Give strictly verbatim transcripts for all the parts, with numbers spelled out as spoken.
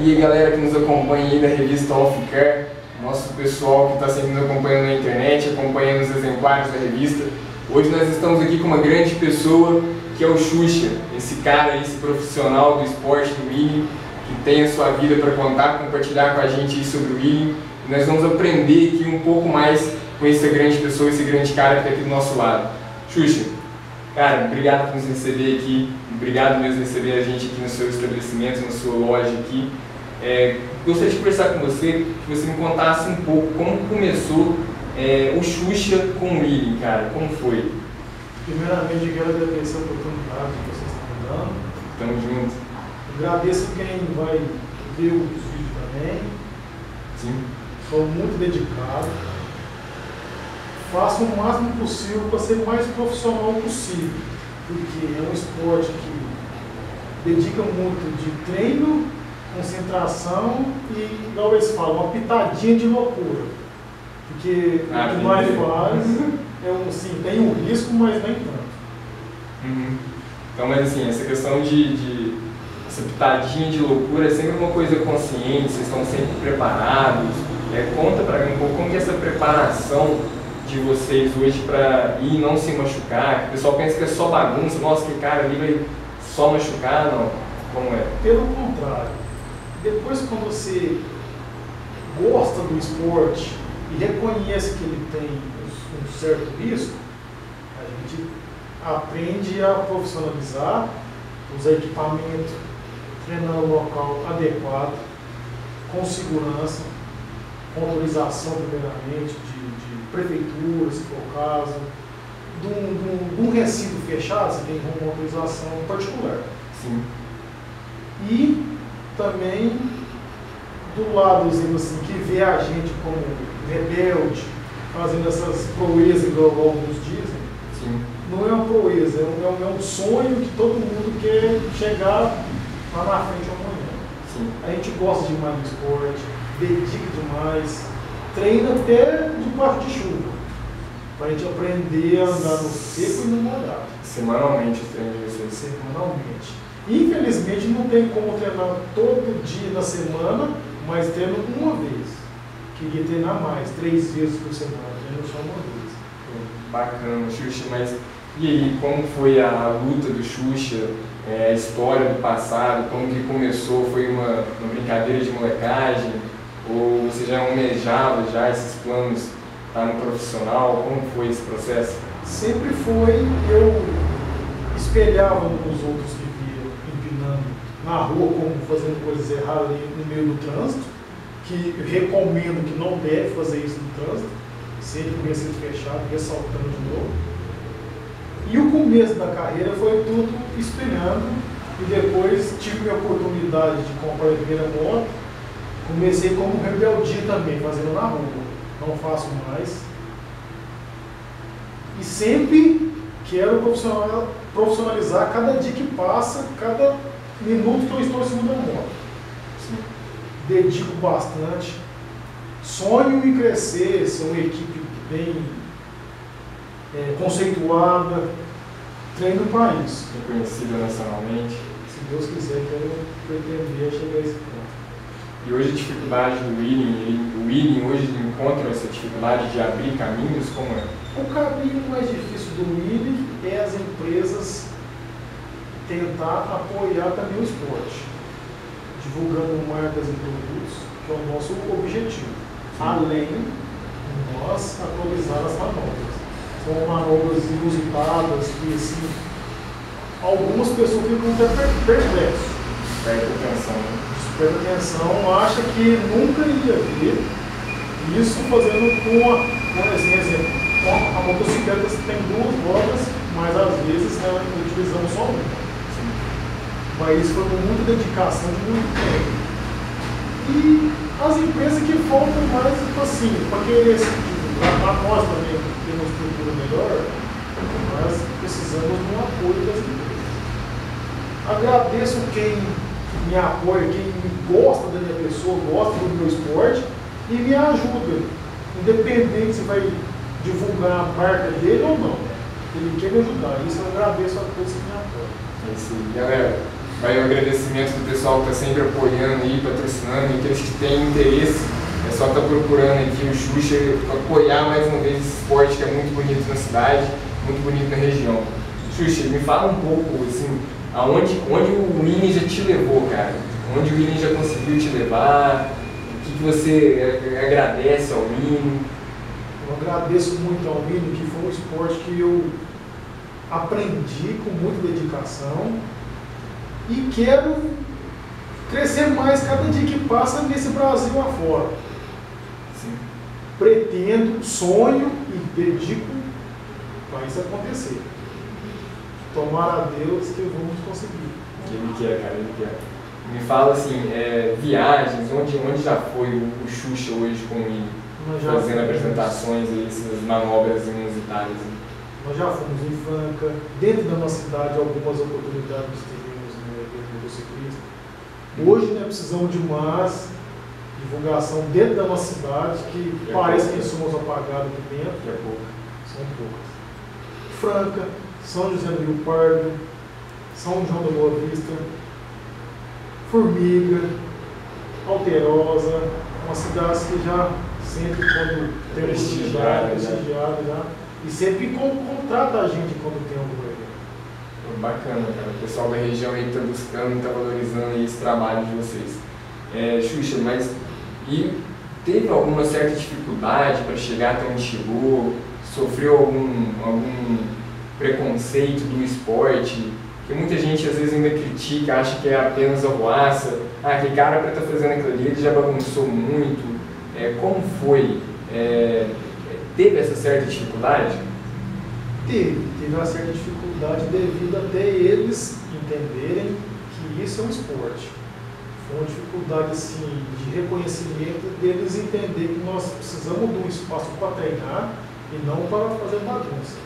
E a galera que nos acompanha aí da revista Off Care, nosso pessoal que está sempre nos acompanhando na internet, acompanhando os exemplares da revista. Hoje nós estamos aqui com uma grande pessoa, que é o Xuxa, esse cara, esse profissional do esporte do wheeling, que tem a sua vida para contar, compartilhar com a gente aí sobre o wheeling. E nós vamos aprender aqui um pouco mais com essa grande pessoa, esse grande cara que está aqui do nosso lado. Xuxa, cara, obrigado por nos receber aqui, obrigado mesmo por receber a gente aqui no seu estabelecimento, na sua loja aqui. É, gostaria de conversar com você, que você me contasse um pouco como começou é, o Xuxa com o wheeling, cara, como foi? Primeiramente, eu quero agradecer a oportunidade que vocês estão me dando. Tamo junto. Agradeço quem vai ver os vídeos também. Sim. Sou muito dedicado. Faço o máximo possível para ser o mais profissional possível, porque é um esporte que dedica muito de treino, concentração e, igual eles falam, uma pitadinha de loucura. Porque ah, o que nós faz é um, sim, tem um risco, mas nem tanto. Uhum. Então, mas assim, essa questão de, de essa pitadinha de loucura é sempre uma coisa consciente, vocês estão sempre preparados. É, conta pra mim um pouco como que é essa preparação de vocês hoje para ir e não se machucar, que o pessoal pensa que é só bagunça, nossa, que cara ali vai só machucar, não, como é? Pelo contrário, depois quando você gosta do esporte e reconhece que ele tem um certo risco, a gente aprende a profissionalizar, usar equipamento, treinar no local adequado, com segurança, com autorização primeiramente de, de prefeitura, se for o caso, de um, de um, de um recinto fechado, você tem uma autorização particular. Sim. E também do lado, dizendo assim, que vê a gente como rebelde, fazendo essas proezas, igual alguns dizem. Sim. Não é uma proeza, é um, é um sonho que todo mundo quer chegar lá na frente amanhã. Sim. A gente gosta demais do esporte, dedica demais, treina até debaixo de chuva, para a gente aprender a andar no seco e no molhado. Semanalmente os treinos de vocês? Semanalmente. Infelizmente não tem como treinar todo dia da semana, mas treino uma vez. Queria treinar mais, três vezes por semana, treino só uma vez. Bacana, Xuxa, mas e aí, como foi a luta do Xuxa, é, a história do passado, como que começou? Foi uma, uma brincadeira de molecagem? Ou você já almejava já esses planos estar no profissional? Como foi esse processo? Sempre foi, eu espelhava nos outros que via empinando na rua, como fazendo coisas erradas ali no meio do trânsito, que eu recomendo que não deve fazer isso no trânsito, sempre com o recinto fechado, ressaltando de novo. E o começo da carreira foi tudo espelhando, e depois tive a oportunidade de comprar a primeira moto. Comecei como rebeldia também, fazendo na rua, não faço mais. E sempre quero profissionalizar cada dia que passa, cada minuto que eu estou em cima da moto. Dedico bastante. Sonho em crescer, ser uma equipe bem é, conceituada. Treino para isso. Reconhecida nacionalmente. Se Deus quiser, quero pretender chegar a esse ponto. E hoje a dificuldade do wheeling, o wheeling hoje encontra essa dificuldade de abrir caminhos, como é? O caminho mais difícil do wheeling é as empresas tentar apoiar também o esporte, divulgando marcas e produtos, que é o nosso objetivo, sim, além de nós atualizar as manobras. São manobras inusitadas que, assim, algumas pessoas ficam até perplexas. Perde atenção, né? Presta atenção, acha que nunca iria ver isso fazendo com, a, com assim, exemplo, a motocicleta tem duas rodas, mas às vezes né, utilizamos só uma. Sim. Mas isso foi com muita dedicação de muito tempo. E as empresas que faltam mais, tipo assim, para querer para nós também ter uma estrutura melhor, nós precisamos de um apoio das empresas. Agradeço quem me apoia, quem gosta da minha pessoa, gosta do meu esporte e me ajuda, independente se vai divulgar a marca dele ou não. Ele quer me ajudar, isso eu agradeço a todos que me apoiam. É isso aí. Galera, vai o agradecimento do pessoal que está sempre apoiando aí, patrocinando, e aqueles que têm interesse, é só estar tá procurando aqui o Xuxa para apoiar mais uma vez esse esporte que é muito bonito na cidade, muito bonito na região. Xuxa, me fala um pouco, assim, aonde, onde o Willian já te levou, cara? Onde o Willian já conseguiu te levar? O que, que você agradece ao Willian? Eu agradeço muito ao Willian, que foi um esporte que eu aprendi com muita dedicação e quero crescer mais cada dia que passa nesse Brasil afora. Sim. Pretendo, sonho e dedico para isso acontecer. Tomara a Deus que vamos conseguir. Ele quer, cara, ele quer. Me fala assim, é, viagens, onde, onde já foi o, o Xuxa hoje com ele, fazendo apresentações, aí, essas manobras inusitadas? Nós já fomos em Franca, dentro da nossa cidade, algumas oportunidades tivemos no evento motociclista. Hoje nós precisamos de mais divulgação dentro da nossa cidade, que é parece pouco, que somos apagados aqui dentro. Que é pouco. São poucas. Franca, São José do Rio Pardo, São João da Boa Vista, Formiga, Alterosa, uma cidade que já sempre, quando tem oportunidade, prestigiada já, e sempre contrata a gente quando tem algum evento. Bacana, cara. O pessoal da região aí está buscando, está valorizando aí esse trabalho de vocês. É, Xuxa, mas e teve alguma certa dificuldade para chegar até onde chegou? Sofreu algum, algum preconceito do esporte? Porque muita gente às vezes ainda critica, acha que é apenas arruaça. Ah, aquele cara para estar tá fazendo aquilo ali, ele já bagunçou muito. É, como foi? É, teve essa certa dificuldade? Teve, teve uma certa dificuldade devido até eles entenderem que isso é um esporte. Foi uma dificuldade assim, de reconhecimento deles entender que nós precisamos de um espaço para treinar e não para fazer bagunça.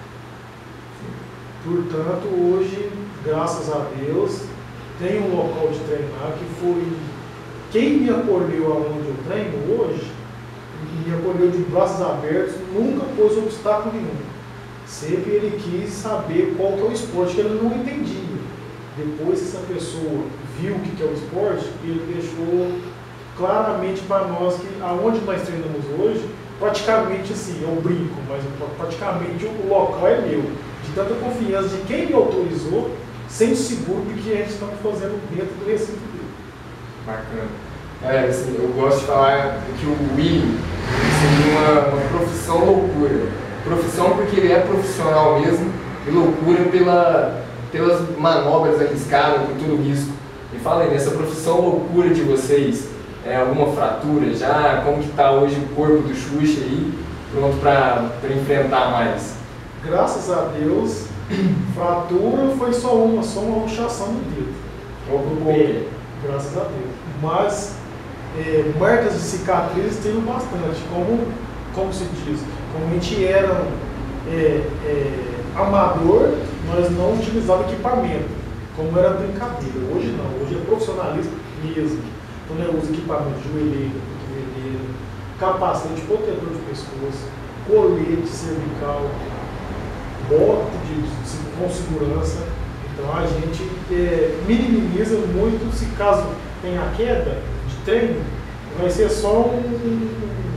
Portanto, hoje, graças a Deus, tem um local de treinar que foi quem me acolheu aonde eu treino hoje, me acolheu de braços abertos, nunca pôs obstáculo nenhum. Sempre ele quis saber qual que é o esporte, que ele não entendia. Depois que essa pessoa viu o que é o esporte, ele deixou claramente para nós que aonde nós treinamos hoje, praticamente assim, eu brinco, mas praticamente o local é meu. De tanta confiança de quem me autorizou, sendo seguro do que a gente está fazendo dentro do recinto dele. Bacana. Galera, assim, eu gosto de falar que o Willian seria uma, uma profissão loucura. Profissão porque ele é profissional mesmo, e loucura pela, pelas manobras arriscadas, por todo o risco. Me fala aí, nessa profissão loucura de vocês, é, alguma fratura já? Como que está hoje o corpo do Xuxa aí, pronto para enfrentar mais? Graças a Deus, fratura foi só uma, só uma luxação no dedo. Do pé. Graças a Deus. Mas é, marcas de cicatrizes tem bastante, como, como se diz, como a gente era é, é, amador, nós não utilizávamos equipamento, como era brincadeira. Hoje não, hoje é profissionalismo mesmo. Então eu uso equipamento de joelheira, cotoveleira, capacete, protetor de pescoço, colete cervical, bota de, de, com segurança. Então a gente é, minimiza muito se caso tenha queda de treino, vai ser só um,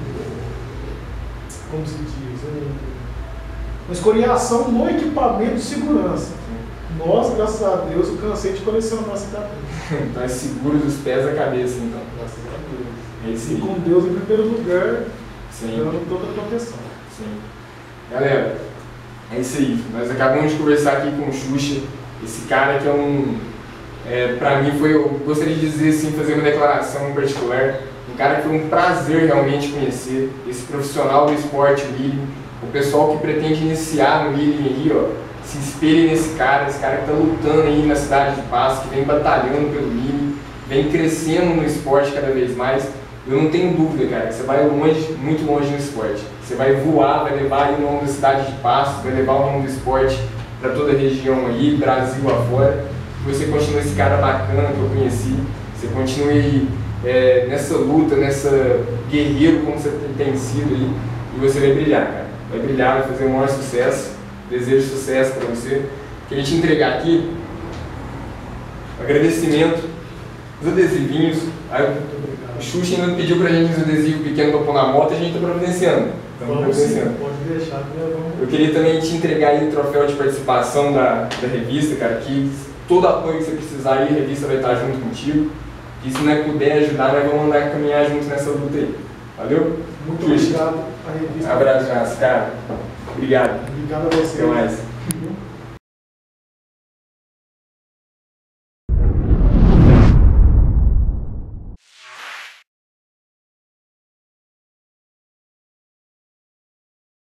como se diz, um, uma escoriação no equipamento de segurança. Nós, graças a Deus, eu cansei de colecionar cicatriz. Então é seguro dos pés à cabeça, então. Graças a Deus. É isso e aí. com Deus em primeiro lugar, Sim. dando toda a proteção. Sim. Galera, é isso aí. Nós acabamos de conversar aqui com o Xuxa, esse cara que é um... É, pra mim foi, eu gostaria de dizer assim, fazer uma declaração em particular, um cara que foi um prazer realmente conhecer, esse profissional do esporte, o Willian, o pessoal que pretende iniciar no Willian aí, ó, se espelhe nesse cara, esse cara que está lutando aí na cidade de Passo, que vem batalhando pelo Willian, vem crescendo no esporte cada vez mais. Eu não tenho dúvida, cara, que você vai longe, muito longe no esporte. Você vai voar, vai levar aí o nome da cidade de Passo, vai levar o nome do esporte para toda a região aí, Brasil afora. Que você continue esse cara bacana que eu conheci, você continue é, nessa luta, nessa guerreiro como você tem sido aí, e você vai brilhar, cara. Vai brilhar, vai fazer o maior sucesso. Desejo sucesso para você. Queria te entregar aqui agradecimento, os adesivinhos. Aí, o Xuxa ainda pediu pra gente uns adesivos pequenos pra pôr na moto e a gente tá providenciando. Estamos providenciando. Pode deixar que vamos... Eu queria também te entregar aí o troféu de participação da, da revista, cara, que todo apoio que você precisar aí, a revista vai estar junto contigo. E se não é puder ajudar, nós vamos andar caminhar juntos nessa luta aí. Valeu? Muito obrigado à revista. Abraço, cara. Obrigado. Obrigado a você. Até mais.